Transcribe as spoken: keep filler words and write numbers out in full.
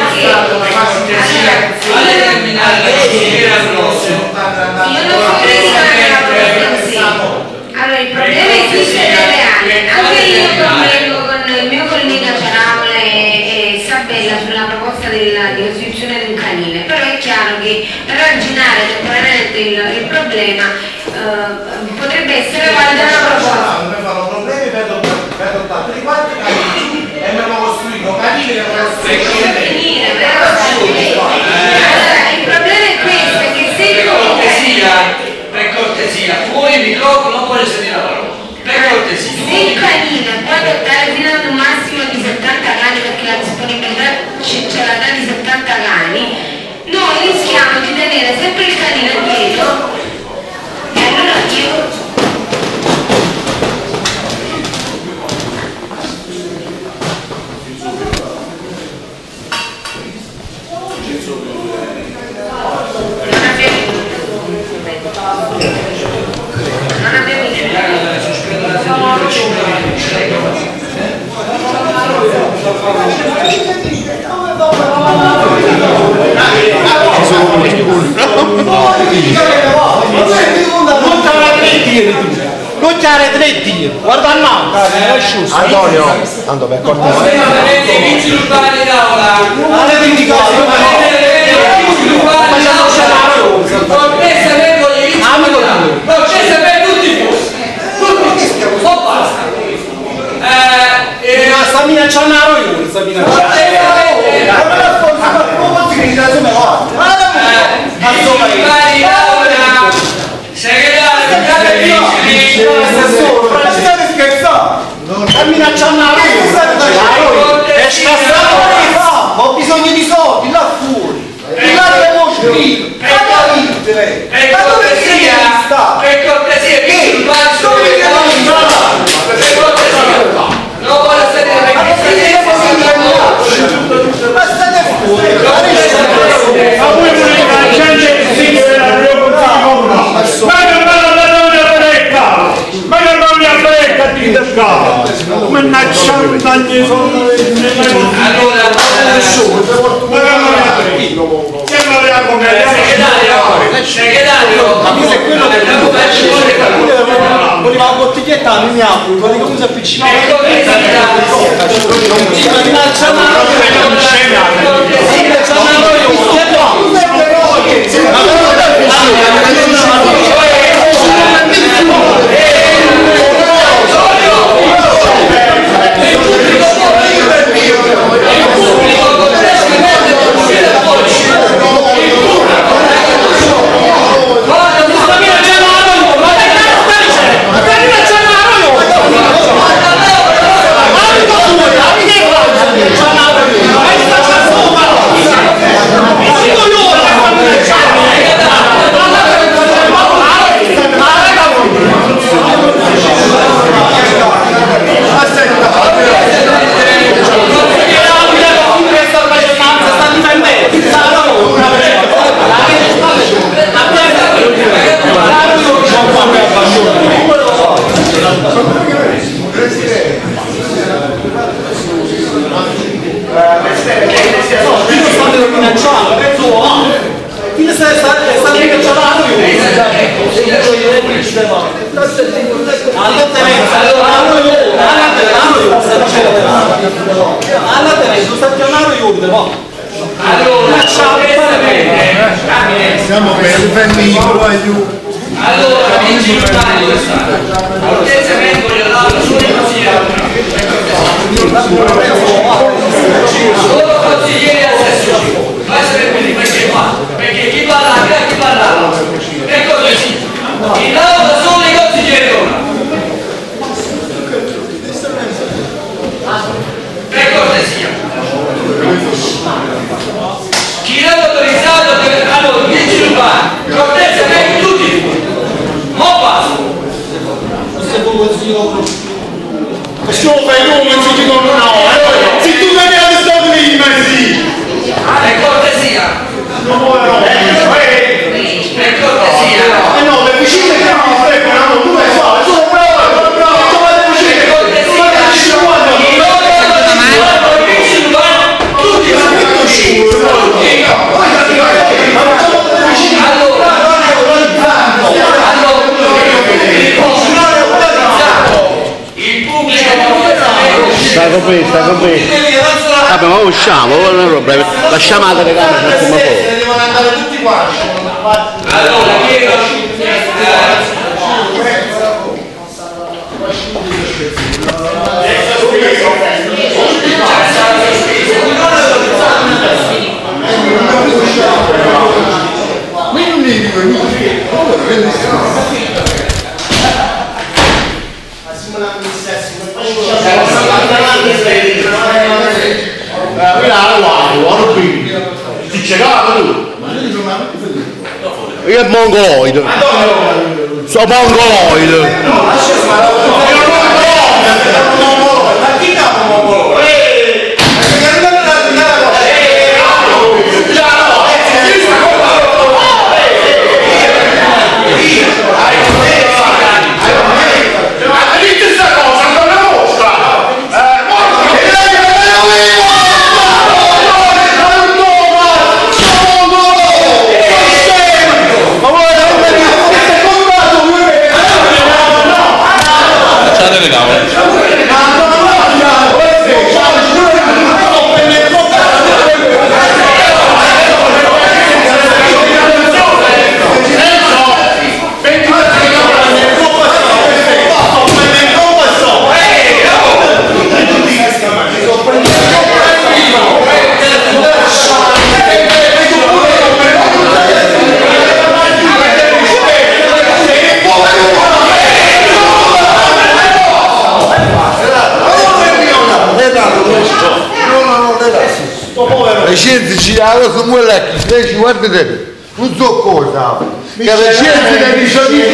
Allora il problema esiste da anni, anche io problemo con il mio collega Ciaramola e Sabella sulla proposta della, di costituzione di un canile, però è chiaro che per arginare temporaneamente il, il problema eh, potrebbe essere valida una proposta. Non mi fanno problemi per adottare tutti quanti i canili e mi hanno costruito canili che non finire, però il problema è questo, che se per cortesia, fuori il microfono non puoi sentire la parola. Per cortesia. Se il canile può adottare fino ad un massimo di settanta cani, perché la disponibilità c'è la di settanta cani, noi rischiamo di tenere sempre il canile dietro e allora io non abbiamo non c'era tre tiri, guarda no, Antonio, Antonio, per cortesia. sta minacciando la Roiul, sta minacciando. state scherzando? Sta minacciando la Roiul. E sta strada, ho bisogno di soldi, là fuori. Là devo uscire. Per cortesia, per cortesia, che non vuole sedere perché ma state fuori. Ma voi volete la gente che si deve ma non me la fretta, ma non me la fretta di descare, mannaggia tagli sono allora segretario, ma mi sei quello che voleva la bottiglietta, mi apro, quelli come si avvicinava siamo per il pernicolo aiuto. Allora, amici locali, cortesemente voglio dare la sua consigliere. Solo consiglieri assessori, basta per quelli perché qua, perché chi parla, chi parla, per cortesia. In aula solo i consiglieri ora. Per cortesia. Chi non è autorizzato per allora dieci urbani, cortesemente tutti fuori. Mo passo. Questo fai come non ci dicono no, se tu vedi la storia di Messi. Per cortesia. Non vuole no. Per cortesia. Eh no, le vicine che non frequentano, tu vai fare, sono bravo, bravo, tu vai le vicine, tu vai le vicine quando? Tutti usciamo, lasciamo la telecamera un attimo fuori. Devono andare tutti quanti. Allora, chiedo ma io non mi dico niente. Ti c'era tu? Io è mongoloide. Sono mongoloide. Ma chi capo mongolo? Le scienze ci hanno come lei, lei ci guarda te, non so cosa, che le scienze che dice